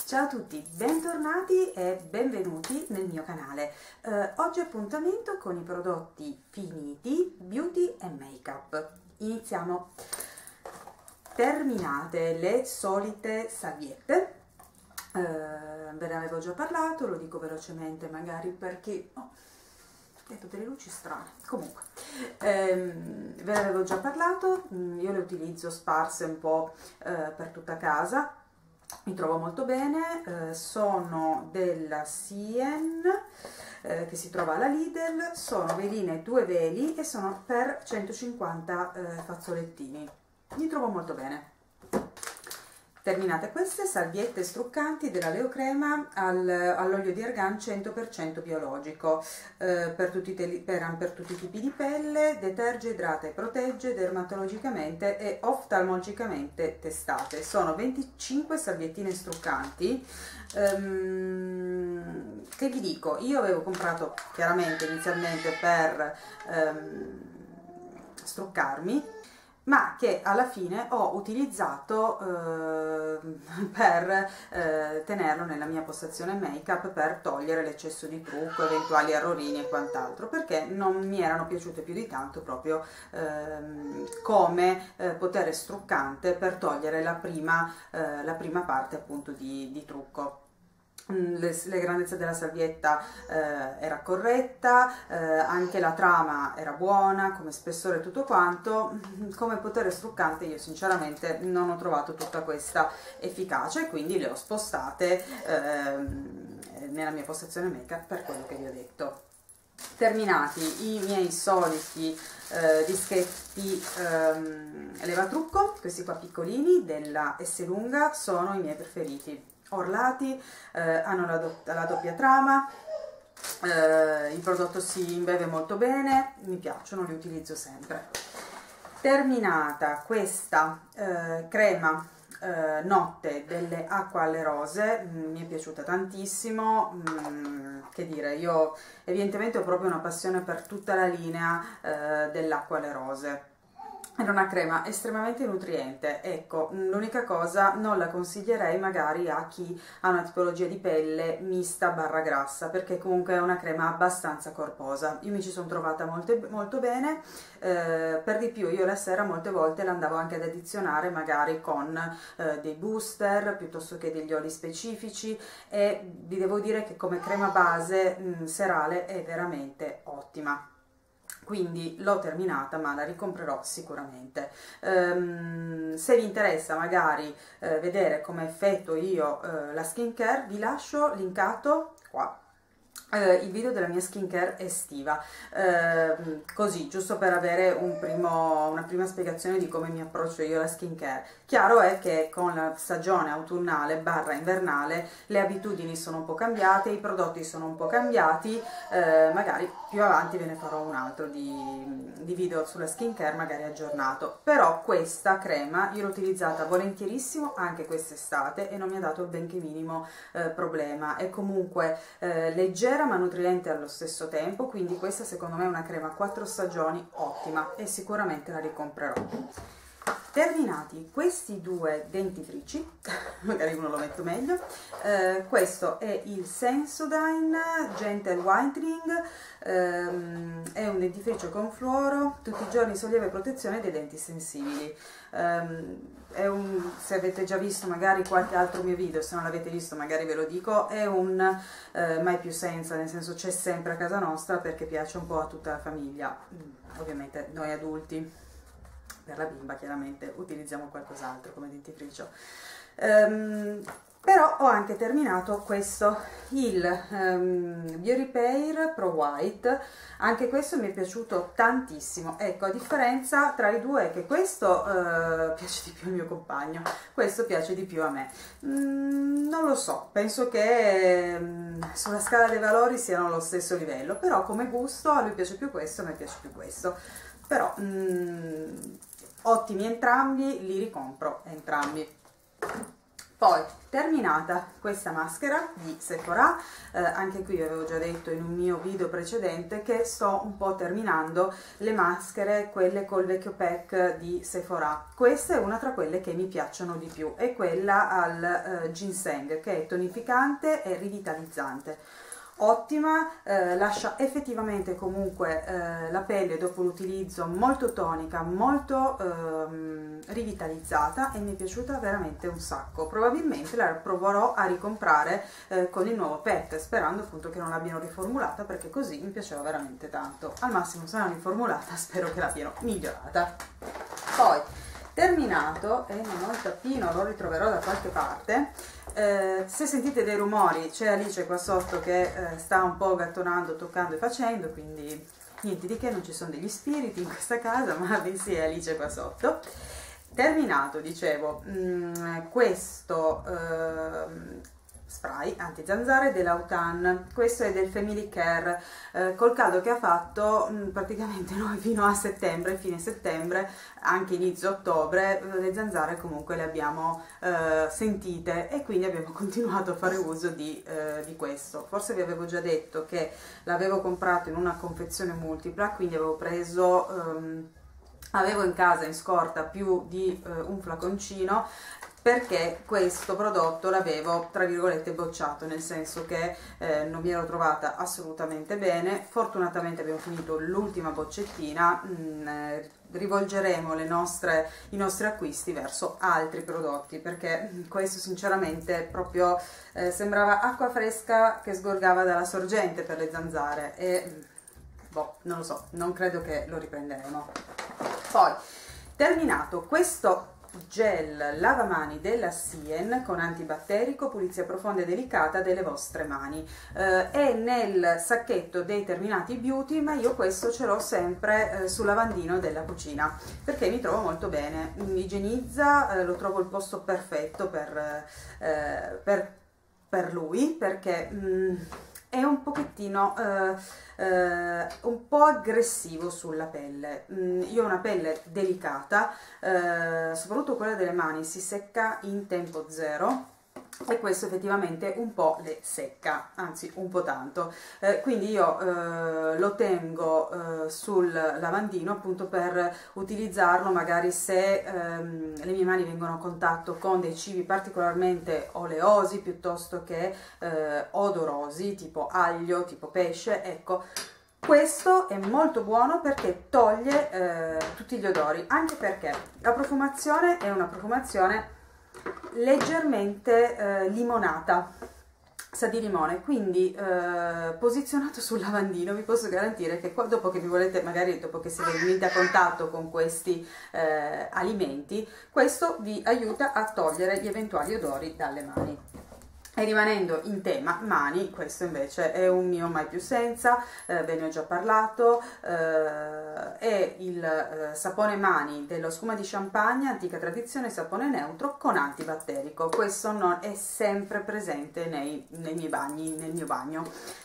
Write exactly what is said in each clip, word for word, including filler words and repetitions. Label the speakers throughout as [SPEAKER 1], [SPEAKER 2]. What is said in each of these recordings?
[SPEAKER 1] Ciao a tutti, bentornati e benvenuti nel mio canale. Eh, oggi appuntamento con i prodotti finiti, beauty e make up. Iniziamo. Terminate le solite salviette. Eh, ve ne avevo già parlato, lo dico velocemente magari perché... Oh, vedo delle luci strane. Comunque, ehm, ve ne avevo già parlato, io le utilizzo sparse un po' eh, per tutta casa. Mi trovo molto bene, eh, sono della Sien, eh, che si trova alla Lidl, sono veline due veli e sono per centocinquanta eh, fazzolettini. Mi trovo molto bene. Terminate queste salviette struccanti della Leo Crema al, all'olio di argan cento per cento biologico, eh, per, tutti i per, per tutti i tipi di pelle, deterge, idrata e protegge dermatologicamente e oftalmologicamente testate. Sono venticinque salviettine struccanti, ehm, che vi dico, io avevo comprato chiaramente inizialmente per ehm, struccarmi, ma che alla fine ho utilizzato eh, per eh, tenerlo nella mia postazione make up, per togliere l'eccesso di trucco, eventuali errorini e quant'altro, perché non mi erano piaciute più di tanto proprio eh, come eh, potere struccante per togliere la prima, eh, la prima parte appunto di, di trucco. Le, le grandezze della salvietta eh, era corretta, eh, anche la trama era buona, come spessore e tutto quanto. Come potere struccante io sinceramente non ho trovato tutta questa efficacia e quindi le ho spostate eh, nella mia postazione make up per quello che vi ho detto. Terminati i miei soliti eh, dischetti ehm, levatrucco, questi qua piccolini della S lunga sono i miei preferiti. Orlati, eh, hanno la, do la doppia trama, eh, il prodotto si imbeve molto bene, mi piacciono, li utilizzo sempre. Terminata questa eh, crema eh, notte delle Acqua alle Rose, mh, mi è piaciuta tantissimo, mh, che dire, io evidentemente ho proprio una passione per tutta la linea eh, dell'Acqua alle Rose. Era una crema estremamente nutriente, ecco, l'unica cosa, non la consiglierei magari a chi ha una tipologia di pelle mista barra grassa, perché comunque è una crema abbastanza corposa. Io mi ci sono trovata molto, molto bene, eh, per di più io la sera molte volte la andavo anche ad addizionare magari con eh, dei booster piuttosto che degli oli specifici, e vi devo dire che come crema base mh, serale è veramente ottima. Quindi l'ho terminata, ma la ricomprerò sicuramente. Um, se vi interessa magari eh, vedere come effetto io eh, la skincare, vi lascio linkato qua eh, il video della mia skincare estiva, eh, così giusto per avere un primo, una prima spiegazione di come mi approccio io alla skincare. Chiaro è che con la stagione autunnale barra invernale le abitudini sono un po' cambiate, i prodotti sono un po' cambiati, eh, magari più avanti ve ne farò un altro di, di video sulla skincare magari aggiornato. Però questa crema io l'ho utilizzata volentierissimo anche quest'estate e non mi ha dato il benché minimo eh, problema. È comunque eh, leggera ma nutriente allo stesso tempo, quindi questa secondo me è una crema quattro stagioni ottima e sicuramente la ricomprerò. Terminati questi due dentifrici, magari uno lo metto meglio, eh, questo è il Sensodyne Gentle Whitening, ehm, è un dentifricio con fluoro, tutti i giorni sollievo e protezione dei denti sensibili. Um, è un, se avete già visto magari qualche altro mio video, se non l'avete visto magari ve lo dico, è un eh, mai più senza, nel senso c'è sempre a casa nostra perché piace un po' a tutta la famiglia, ovviamente noi adulti. Per la bimba chiaramente utilizziamo qualcos'altro come dentifricio. Um, però ho anche terminato questo, il um, BioRepair Pro White. Anche questo mi è piaciuto tantissimo. Ecco, a differenza tra i due è che questo uh, piace di più al mio compagno, questo piace di più a me. Mm, non lo so, penso che um, sulla scala dei valori siano allo stesso livello, però come gusto a lui piace più questo, a me piace più questo. Però mm, ottimi entrambi, li ricompro entrambi. Poi, terminata questa maschera di Sephora, eh, anche qui avevo già detto in un mio video precedente che sto un po' terminando le maschere, quelle col vecchio pack di Sephora. Questa è una tra quelle che mi piacciono di più, è quella al eh, ginseng, che è tonificante e rivitalizzante. Ottima, eh, lascia effettivamente comunque eh, la pelle dopo l'utilizzo molto tonica, molto ehm, rivitalizzata, e mi è piaciuta veramente un sacco. Probabilmente la proverò a ricomprare eh, con il nuovo pack, sperando appunto che non l'abbiano riformulata, perché così mi piaceva veramente tanto. Al massimo, se non riformulata, spero che l'abbiano migliorata. Poi, terminato, e non ho il tappino, lo ritroverò da qualche parte. Eh, se sentite dei rumori, c'è Alice qua sotto che eh, sta un po' gattonando, toccando e facendo, quindi niente di che, non ci sono degli spiriti in questa casa, ma bensì è Alice qua sotto. Terminato, dicevo, mh, questo eh, spray anti-zanzare dell'Autan, questo è del Family Care, eh, col caldo che ha fatto mh, praticamente noi fino a settembre, fine settembre, anche inizio ottobre, le zanzare comunque le abbiamo eh, sentite, e quindi abbiamo continuato a fare uso di, eh, di questo. Forse vi avevo già detto che l'avevo comprato in una confezione multipla, quindi avevo preso... Um, avevo in casa in scorta più di eh, un flaconcino, perché questo prodotto l'avevo tra virgolette bocciato, nel senso che eh, non mi ero trovata assolutamente bene. Fortunatamente abbiamo finito l'ultima boccettina, mh, eh, rivolgeremo le nostre, i nostri acquisti verso altri prodotti, perché questo sinceramente proprio eh, sembrava acqua fresca che sgorgava dalla sorgente per le zanzare, e boh, non lo so, non credo che lo riprenderemo. Poi, terminato questo gel lavamani della Sien con antibatterico, pulizia profonda e delicata delle vostre mani, eh, è nel sacchetto dei Terminati Beauty, ma io questo ce l'ho sempre eh, sul lavandino della cucina, perché mi trovo molto bene, mi igienizza, eh, lo trovo il posto perfetto per, eh, per, per lui, perché... Mm, è un pochettino eh, eh, un po' aggressivo sulla pelle. Mm, io ho una pelle delicata, eh, soprattutto quella delle mani si secca in tempo zero, e questo effettivamente un po' le secca, anzi un po' tanto, eh, quindi io eh, lo tengo eh, sul lavandino appunto per utilizzarlo magari se ehm, le mie mani vengono a contatto con dei cibi particolarmente oleosi piuttosto che eh, odorosi, tipo aglio, tipo pesce. Ecco, questo è molto buono perché toglie eh, tutti gli odori, anche perché la profumazione è una profumazione leggermente eh, limonata, sa di limone, quindi eh, posizionato sul lavandino vi posso garantire che dopo che vi volete, magari dopo che siete venuti a contatto con questi eh, alimenti, questo vi aiuta a togliere gli eventuali odori dalle mani. E rimanendo in tema mani, questo invece è un mio mai più senza, eh, ve ne ho già parlato, eh, è il eh, sapone mani dello Schiuma di Champagne, antica tradizione, sapone neutro con antibatterico. Questo non è sempre presente nei, nei miei bagni, nel mio bagno.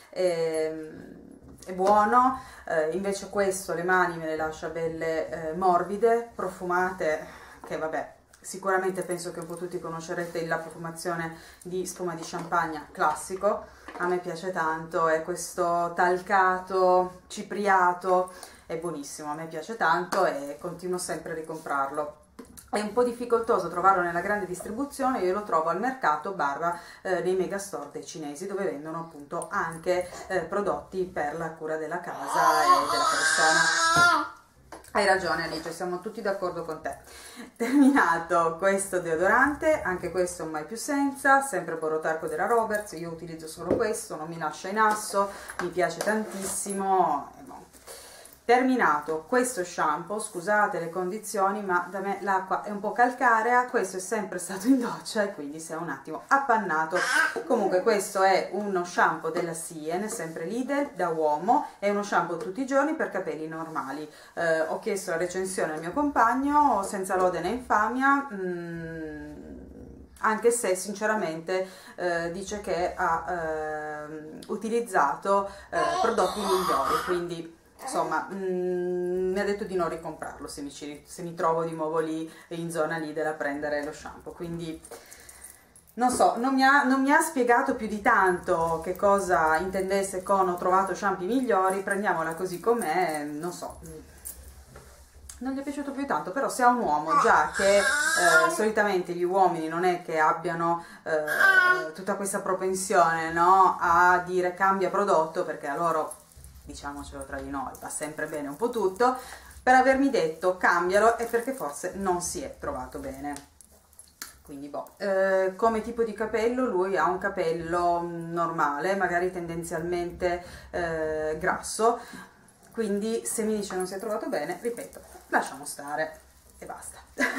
[SPEAKER 1] E, è buono, eh, invece questo le mani me le lascia belle eh, morbide, profumate, che vabbè, sicuramente penso che un po' tutti conoscerete la profumazione di Schiuma di Champagne classico. A me piace tanto, è questo talcato, cipriato, è buonissimo, a me piace tanto e continuo sempre a ricomprarlo. È un po' difficoltoso trovarlo nella grande distribuzione, io lo trovo al mercato barra eh, nei megastore dei cinesi, dove vendono appunto anche eh, prodotti per la cura della casa e della persona. Hai ragione Alice, siamo tutti d'accordo con te. Terminato questo deodorante, anche questo è un mai più senza, sempre Borotarco della Roberts, io utilizzo solo questo, non mi lascia in asso, mi piace tantissimo. Terminato questo shampoo, scusate le condizioni, ma da me l'acqua è un po' calcarea, questo è sempre stato in doccia e quindi si è un attimo appannato. Comunque questo è uno shampoo della Sien, sempre Lidl, da uomo, è uno shampoo tutti i giorni per capelli normali. Eh, ho chiesto la recensione al mio compagno, senza lode né infamia, mm, anche se sinceramente eh, dice che ha eh, utilizzato eh, prodotti migliori, quindi insomma mm, mi ha detto di non ricomprarlo se mi, ci, se mi trovo di nuovo lì in zona Lidl a prendere lo shampoo, quindi non so, non mi, ha, non mi ha spiegato più di tanto che cosa intendesse con ho trovato shampoo migliori, prendiamola così com'è, non so, non gli è piaciuto più tanto. Però se ha un uomo, già che eh, solitamente gli uomini non è che abbiano eh, tutta questa propensione, no, a dire cambia prodotto, perché a loro, diciamocelo tra di noi, va sempre bene un po' tutto, per avermi detto cambialo è perché forse non si è trovato bene. Quindi boh, eh, come tipo di capello lui ha un capello normale, magari tendenzialmente eh, grasso, quindi se mi dice non si è trovato bene, ripeto, lasciamo stare e basta.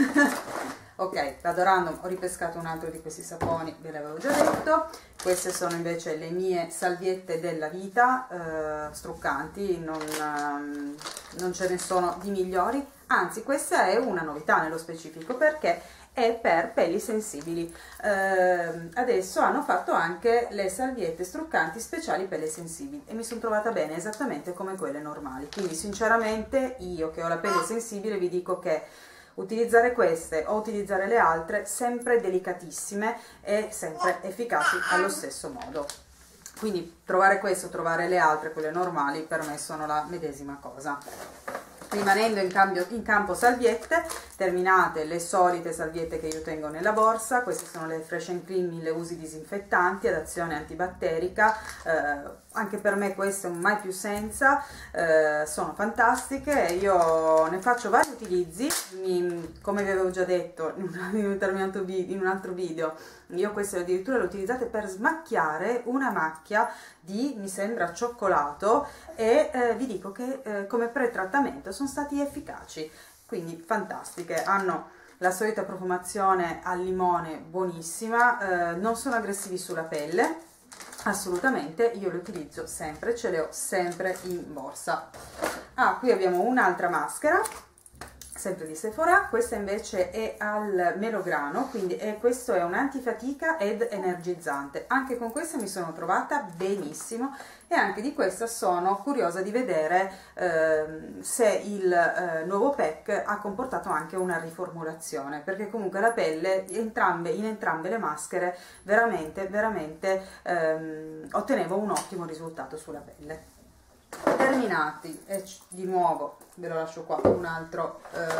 [SPEAKER 1] Ok, vado random, ho ripescato un altro di questi saponi, ve l'avevo già detto. Queste sono invece le mie salviette della vita, eh, struccanti, non, um, non ce ne sono di migliori, anzi questa è una novità nello specifico perché è per pelli sensibili. Eh, adesso hanno fatto anche le salviette struccanti speciali pelle sensibili e mi sono trovata bene esattamente come quelle normali, quindi sinceramente io che ho la pelle sensibile vi dico che utilizzare queste o utilizzare le altre sempre delicatissime e sempre efficaci allo stesso modo. Quindi trovare questo, trovare le altre, quelle normali, per me sono la medesima cosa. Rimanendo in, cambio, in campo salviette, terminate le solite salviette che io tengo nella borsa. Queste sono le Fresh and Clean mille usi disinfettanti ad azione antibatterica, eh, anche per me queste un mai più senza, eh, sono fantastiche, io ne faccio vari utilizzi. Mi, come vi avevo già detto in un, in un determinato video, in un altro video, io queste addirittura le utilizzate per smacchiare una macchia di, mi sembra, cioccolato, e eh, vi dico che eh, come pre-trattamento sono stati efficaci, quindi fantastiche. Hanno la solita profumazione al limone buonissima, eh, non sono aggressivi sulla pelle assolutamente, io le utilizzo sempre, ce le ho sempre in borsa. Ah, qui abbiamo un'altra maschera sempre di Sephora, questa invece è al melograno, quindi è, questo è un antifatica ed energizzante. Anche con questa mi sono trovata benissimo e anche di questa sono curiosa di vedere eh, se il eh, nuovo pack ha comportato anche una riformulazione, perché comunque la pelle, entrambe, in entrambe le maschere veramente veramente ehm, ottenevo un ottimo risultato sulla pelle. Terminati, e di nuovo ve lo lascio qua un altro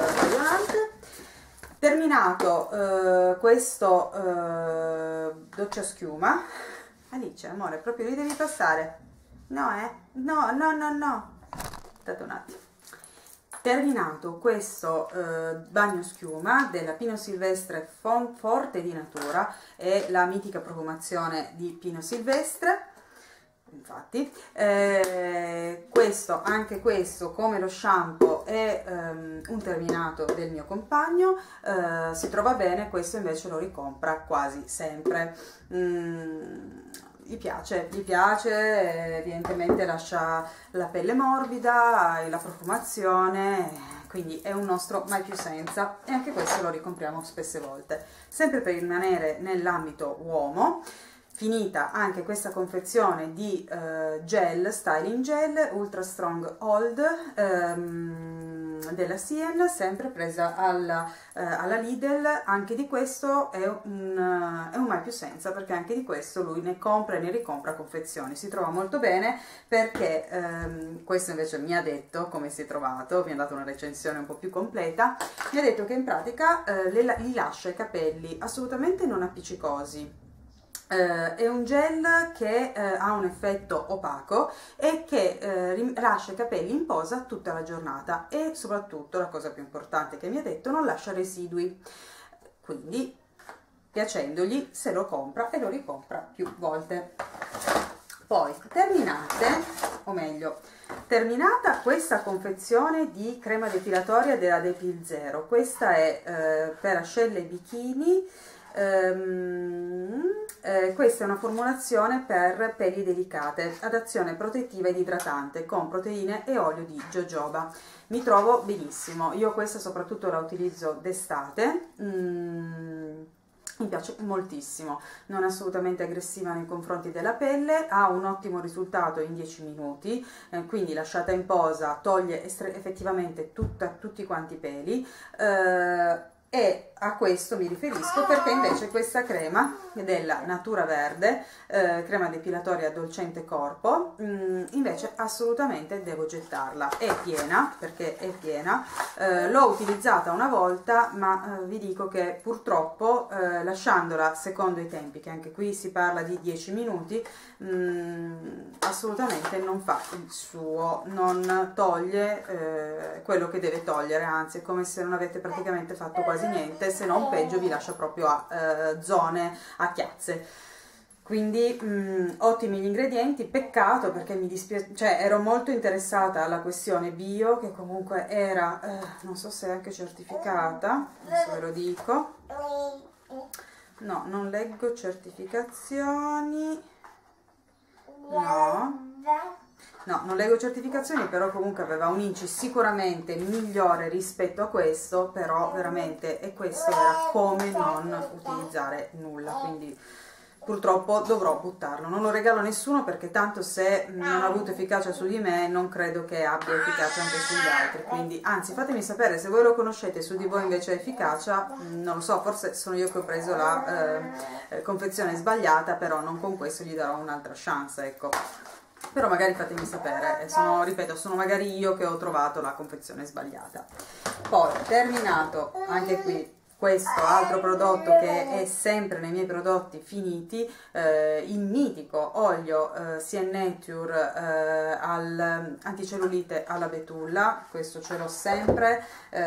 [SPEAKER 1] eh, terminato eh, questo eh, doccia schiuma. Alice, amore, proprio li devi passare? No, eh? No, no, no, no. Aspettate un attimo. Terminato questo eh, bagno schiuma della Pino Silvestre Forte di Natura, e la mitica profumazione di Pino Silvestre. Infatti eh, questo, anche questo, come lo shampoo, è um, un terminato del mio compagno, eh, si trova bene. Questo invece lo ricompra quasi sempre. mm, gli piace, gli piace, evidentemente lascia la pelle morbida e la profumazione, quindi è un nostro mai più senza, e anche questo lo ricompriamo spesse volte. Sempre per rimanere nell'ambito uomo, finita anche questa confezione di uh, gel, styling gel Ultra Strong Hold um, della Sien, sempre presa alla, uh, alla Lidl. Anche di questo è un, uh, è un mai più senza, perché anche di questo lui ne compra e ne ricompra confezioni, si trova molto bene, perché um, questo invece mi ha detto come si è trovato, mi ha dato una recensione un po' più completa, mi ha detto che in pratica uh, le, gli lascia i capelli assolutamente non appiccicosi. Uh, è un gel che uh, ha un effetto opaco e che uh, lascia i capelli in posa tutta la giornata, e soprattutto la cosa più importante che mi ha detto, non lascia residui, quindi piacendogli se lo compra e lo ricompra più volte. Poi terminate, o meglio terminata questa confezione di crema depilatoria della Depil Zero. Questa è uh, per ascelle e bikini. Um, eh, questa è una formulazione per pelli delicate ad azione protettiva ed idratante con proteine e olio di jojoba. Mi trovo benissimo, io questa soprattutto la utilizzo d'estate. mm, mi piace moltissimo, non è assolutamente aggressiva nei confronti della pelle, ha un ottimo risultato in dieci minuti, eh, quindi lasciata in posa toglie effettivamente tutta, tutti quanti i peli. eh, E a questo mi riferisco perché invece questa crema della Natura Verde, eh, crema depilatoria dolcente corpo, mm, invece assolutamente devo gettarla, è piena, perché è piena, eh, l'ho utilizzata una volta, ma eh, vi dico che purtroppo eh, lasciandola secondo i tempi, che anche qui si parla di dieci minuti, mm, assolutamente non fa il suo, non toglie eh, quello che deve togliere, anzi è come se non avete praticamente fatto quasi niente, se non peggio vi lascia proprio a eh, zone, a chiazze. Quindi mh, ottimi gli ingredienti, peccato perché mi dispiace, cioè ero molto interessata alla questione bio, che comunque era eh, non so se è anche certificata, adesso ve lo dico, no, non leggo certificazioni, no no, non leggo certificazioni, però comunque aveva un inci sicuramente migliore rispetto a questo, però veramente, e questo era come non utilizzare nulla, quindi purtroppo dovrò buttarlo. Non lo regalo a nessuno perché tanto se non ha avuto efficacia su di me non credo che abbia efficacia anche sugli altri, quindi anzi fatemi sapere se voi lo conoscete, su di voi invece ha efficacia, non lo so, forse sono io che ho preso la eh, confezione sbagliata, però non con questo gli darò un'altra chance, ecco. Però magari fatemi sapere, sono, ripeto, sono magari io che ho trovato la confezione sbagliata. Poi, terminato anche qui questo altro prodotto che è sempre nei miei prodotti finiti, eh, il mitico olio eh, C N Nature eh, al anticellulite alla betulla, questo ce l'ho sempre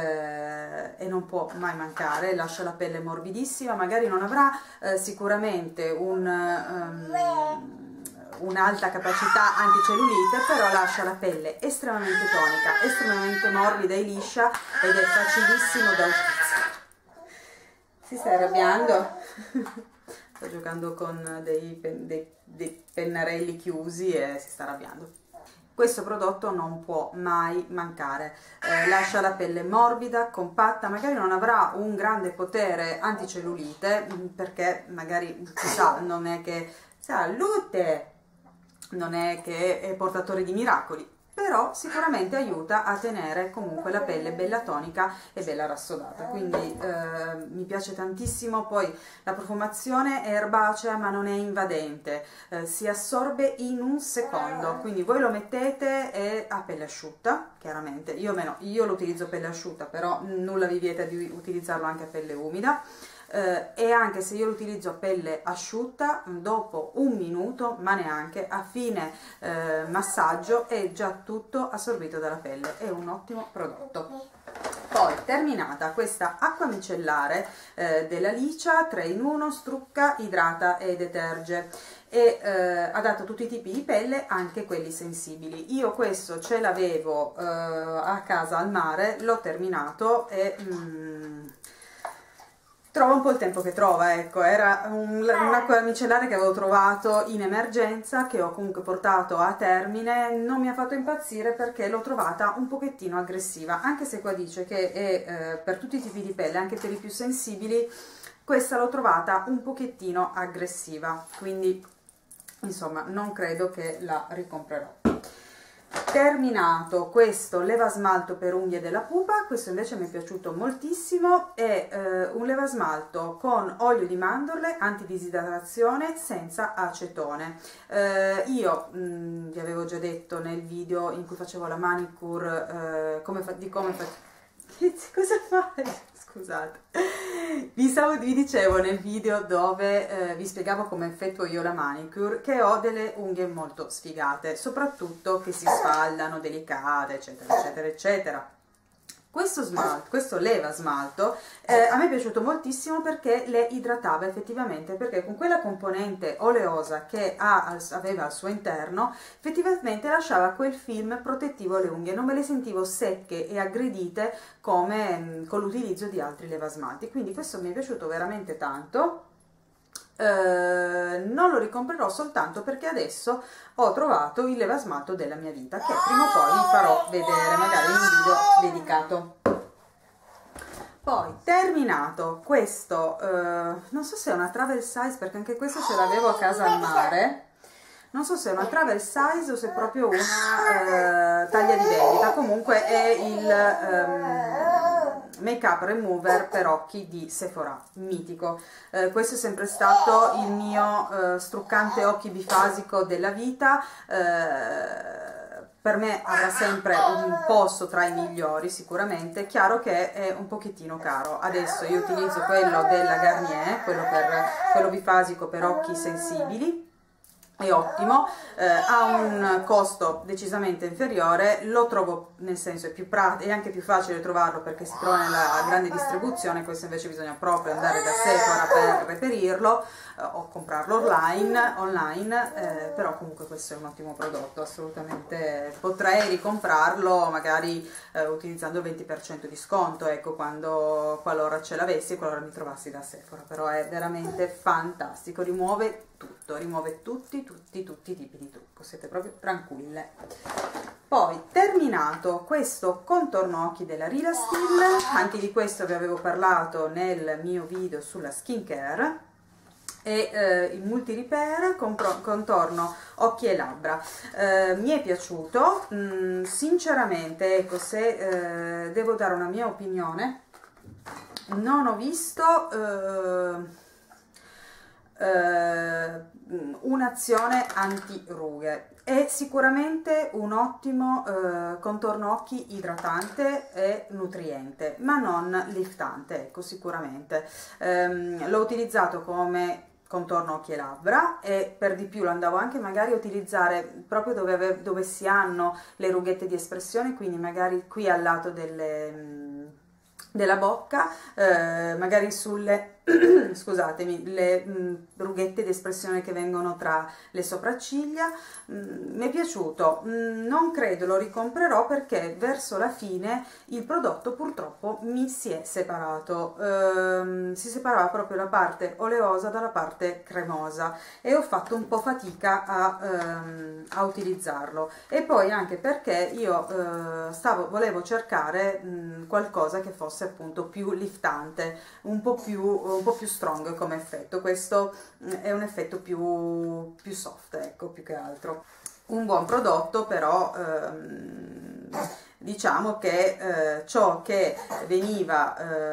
[SPEAKER 1] eh, e non può mai mancare, lascia la pelle morbidissima, magari non avrà eh, sicuramente un... Um, un'alta capacità anticellulite, però lascia la pelle estremamente tonica, estremamente morbida e liscia ed è facilissimo da utilizzare. Si sta arrabbiando? Sto giocando con dei, pen, dei, dei pennarelli chiusi e si sta arrabbiando. Questo prodotto non può mai mancare, eh, lascia la pelle morbida, compatta, magari non avrà un grande potere anticellulite, perché magari si sa, non è che... Salute! Non è che è portatore di miracoli, però sicuramente aiuta a tenere comunque la pelle bella tonica e bella rassodata, quindi eh, mi piace tantissimo. Poi la profumazione è erbacea ma non è invadente, eh, si assorbe in un secondo, quindi voi lo mettete e a pelle asciutta, chiaramente, io, meno, io lo utilizzo a pelle asciutta, però nulla vi vieta di utilizzarlo anche a pelle umida. Eh, e anche se io lo utilizzo a pelle asciutta, dopo un minuto, ma neanche, a fine eh, massaggio è già tutto assorbito dalla pelle, è un ottimo prodotto. Poi terminata questa acqua micellare eh, della Licia tre in uno, strucca, idrata e deterge, e eh, adatto a tutti i tipi di pelle, anche quelli sensibili. Io questo ce l'avevo eh, a casa al mare, l'ho terminato e... Mm, trova un po' il tempo che trova, ecco, era un, un'acqua micellare che avevo trovato in emergenza, che ho comunque portato a termine, non mi ha fatto impazzire perché l'ho trovata un pochettino aggressiva, anche se qua dice che è eh, per tutti i tipi di pelle, anche per i più sensibili, questa l'ho trovata un pochettino aggressiva, quindi insomma non credo che la ricomprerò. Terminato questo levasmalto per unghie della pupa, questo invece mi è piaciuto moltissimo, è eh, un levasmalto con olio di mandorle, antidisidratazione, senza acetone. Eh, io mh, vi avevo già detto nel video in cui facevo la manicure eh, come fa, di come fa... cosa fai? Scusate, vi, stavo, vi dicevo nel video dove eh, vi spiegavo come effettuo io la manicure che ho delle unghie molto sfigate, soprattutto che si sfaldano, delicate, eccetera, eccetera, eccetera. Questo smalto, questo leva smalto, eh, a me è piaciuto moltissimo perché le idratava effettivamente, perché con quella componente oleosa che ha, aveva al suo interno, effettivamente lasciava quel film protettivo alle unghie, non me le sentivo secche e aggredite come mh, con l'utilizzo di altri levasmalti, quindi questo mi è piaciuto veramente tanto. Eh, non lo ricomprerò soltanto perché adesso ho trovato il levasmalto della mia vita, che prima o poi vi farò vedere magari in un video dedicato. Poi terminato questo, eh, non so se è una travel size, perché anche questo ce l'avevo a casa al mare, non so se è una travel size o se è proprio una eh, taglia di vendita, comunque è il, ehm, make up remover per occhi di Sephora, mitico. Eh, questo è sempre stato il mio eh, struccante occhi bifasico della vita. Eh, per me avrà sempre un posto tra i migliori sicuramente. Chiaro che è un pochettino caro. Adesso io utilizzo quello della Garnier, quello, per, quello bifasico per occhi sensibili, è ottimo, eh, ha un costo decisamente inferiore, lo trovo, nel senso è più pratico, è anche più facile trovarlo perché si trova nella grande distribuzione. Questo invece bisogna proprio andare da Sephora per reperirlo eh, o comprarlo online, online eh, però comunque questo è un ottimo prodotto, assolutamente potrei ricomprarlo magari eh, utilizzando il venti per cento di sconto, ecco, quando, qualora ce l'avessi, qualora mi trovassi da Sephora, però è veramente fantastico, rimuove tutto, rimuove tutti, tutti, tutti i tipi di trucco, siete proprio tranquille. Poi, terminato questo contorno occhi della Real Steel, anche di questo vi avevo parlato nel mio video sulla skincare, e eh, il multi repair contorno occhi e labbra. Eh, mi è piaciuto, mh, sinceramente, ecco, se eh, devo dare una mia opinione, non ho visto eh, Uh, un'azione anti rughe. È sicuramente un ottimo uh, contorno occhi idratante e nutriente, ma non liftante, ecco, sicuramente. Um, l'ho utilizzato come contorno occhi e labbra, e per di più lo andavo anche magari a utilizzare proprio dove, ave, dove si hanno le rughette di espressione, quindi magari qui al lato delle, mh, della bocca, eh, magari sulle scusatemi, le mh, rughette di espressione che vengono tra le sopracciglia. Mh, mi è piaciuto, mh, non credo lo ricomprerò perché verso la fine il prodotto purtroppo mi si è separato, ehm, si separava proprio la parte oleosa dalla parte cremosa e ho fatto un po' fatica a, ehm, a utilizzarlo, e poi anche perché io eh, stavo, volevo cercare mh, qualcosa che fosse appunto più liftante, un po' più un po' più strong come effetto. Questo è un effetto più, più soft, ecco, più che altro. Un buon prodotto, però ehm, diciamo che eh, ciò che veniva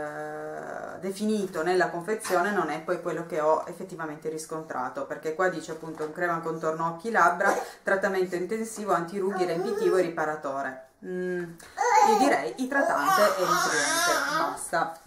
[SPEAKER 1] eh, definito nella confezione non è poi quello che ho effettivamente riscontrato, perché qua dice appunto un crema contorno occhi labbra, trattamento intensivo, antirughi, riempitivo e riparatore. Mm, io direi idratante e nutriente, basta.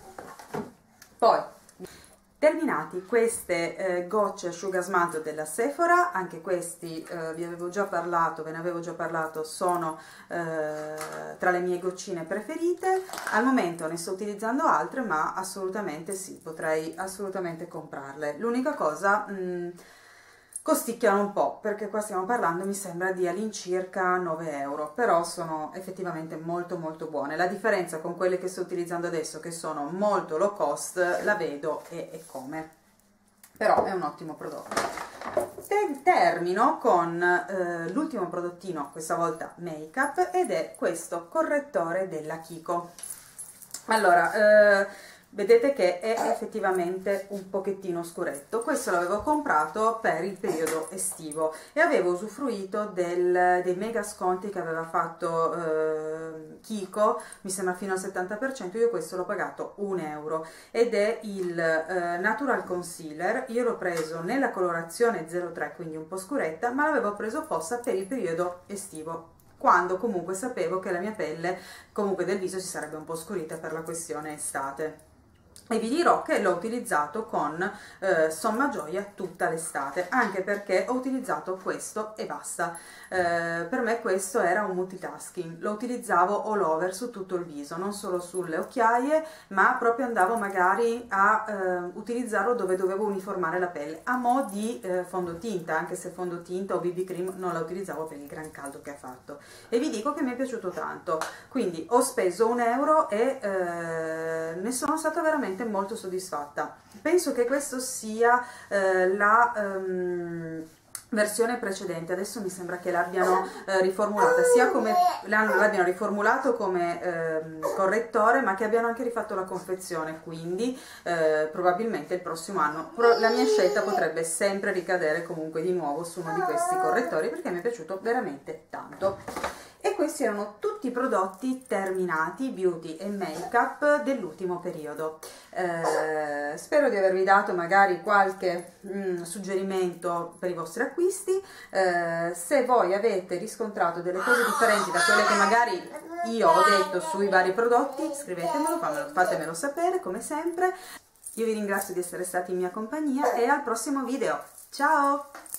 [SPEAKER 1] Poi, terminati queste eh, gocce asciugasmanto della Sephora, anche questi eh, vi avevo già parlato, ve ne avevo già parlato, sono eh, tra le mie goccine preferite. Al momento ne sto utilizzando altre, ma assolutamente sì, potrei assolutamente comprarle. L'unica cosa, mh, costicchiano un po', perché qua stiamo parlando, mi sembra, di all'incirca nove euro, però sono effettivamente molto molto buone. La differenza con quelle che sto utilizzando adesso, che sono molto low cost, la vedo e, e come, però è un ottimo prodotto. Termino con eh, l'ultimo prodottino, questa volta make up, ed è questo correttore della Kiko. Allora, eh, vedete che è effettivamente un pochettino scuretto. Questo l'avevo comprato per il periodo estivo e avevo usufruito del, dei mega sconti che aveva fatto eh, Kiko, mi sembra fino al settanta per cento. Io questo l'ho pagato un euro ed è il eh, Natural Concealer. Io l'ho preso nella colorazione zero tre, quindi un po' scuretta, ma l'avevo preso apposta per il periodo estivo, quando comunque sapevo che la mia pelle comunque del viso si sarebbe un po' scurita per la questione estate. E vi dirò che l'ho utilizzato con eh, somma gioia tutta l'estate, anche perché ho utilizzato questo e basta. Eh, per me questo era un multitasking, lo utilizzavo all over su tutto il viso, non solo sulle occhiaie, ma proprio andavo magari a eh, utilizzarlo dove dovevo uniformare la pelle, a mo' di eh, fondotinta, anche se fondotinta o B B cream non la utilizzavo per il gran caldo che ha fatto. E vi dico che mi è piaciuto tanto, quindi ho speso un euro e eh, ne sono stata veramente molto soddisfatta. Penso che questo sia eh, la um, versione precedente, adesso mi sembra che l'abbiano eh, riformulata, sia come l'abbiano riformulato come eh, correttore, ma che abbiano anche rifatto la confezione, quindi eh, probabilmente il prossimo anno la mia scelta potrebbe sempre ricadere comunque di nuovo su uno di questi correttori, perché mi è piaciuto veramente tanto. E questi erano tutti i prodotti terminati, beauty e make up dell'ultimo periodo. Eh, spero di avervi dato magari qualche mh, suggerimento per i vostri acquisti. Eh, se voi avete riscontrato delle cose differenti da quelle che magari io ho detto sui vari prodotti, scrivetemelo, fatemelo sapere come sempre. Io vi ringrazio di essere stati in mia compagnia e al prossimo video. Ciao!